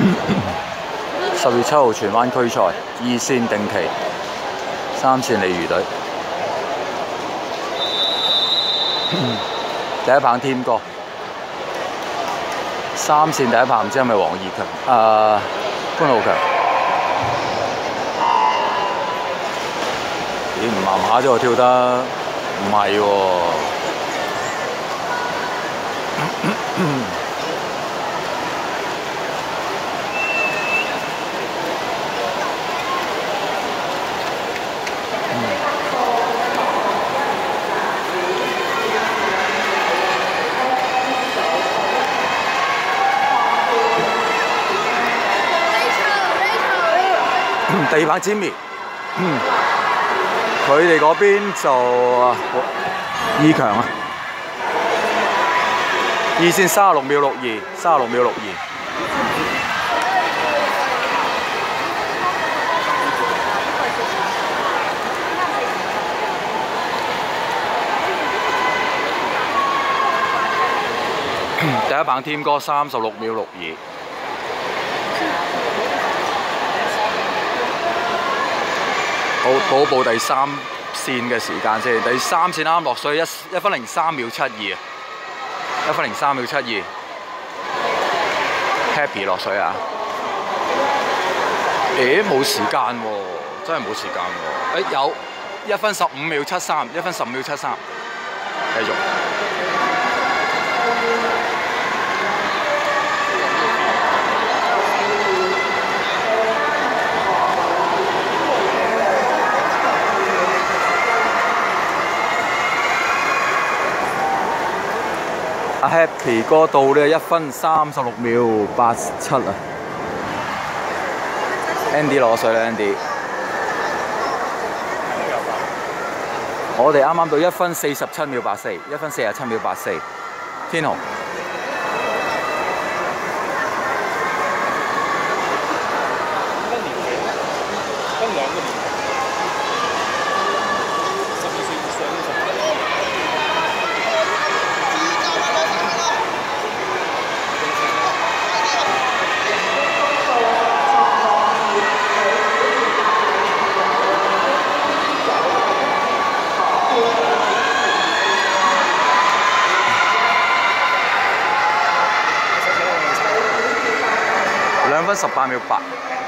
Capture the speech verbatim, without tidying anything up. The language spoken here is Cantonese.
十月七號荃灣區賽二線定期三線鯉魚隊，第一棒添哥，三線第一棒唔知係咪黃義強？誒潘浩強。咦唔麻麻啫喎，跳得唔係喎。第二棒 Jimmy， 佢哋嗰邊就義強啊，二線三十六秒六二，三十六秒六二。第一棒添哥三十六秒六二。好，補補第三線嘅時間先。第三線啱落水一一分零三秒七二啊，一分零三秒七二 ，Happy 落水啊！誒冇時間喎，真係冇時間喎。誒有一分十五秒七三，一分十五秒七三，繼續。阿 Happy 哥到呢一分三十六秒八七啊 ！Andy 攞水啦 ，Andy。我哋啱啱到一分四十七秒八四，一分四十七秒八四，天虹。兩分十八秒八。